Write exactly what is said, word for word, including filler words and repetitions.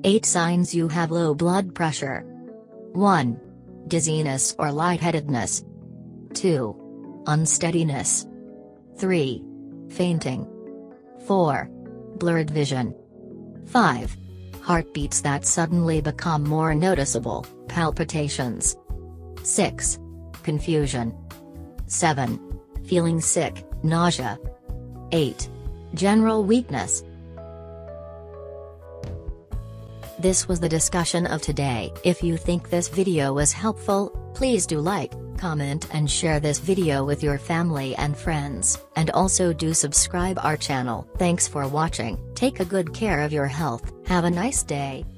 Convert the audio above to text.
eight signs you have low blood pressure. one. Dizziness or lightheadedness. two. Unsteadiness. three. Fainting. four. Blurred vision. five. Heartbeats that suddenly become more noticeable, palpitations. six. Confusion. seven. Feeling sick, nausea. eight. General weakness. This was the discussion of today. If you think this video was helpful, please do like, comment and share this video with your family and friends, and also do subscribe our channel. Thanks for watching. Take a good care of your health. Have a nice day.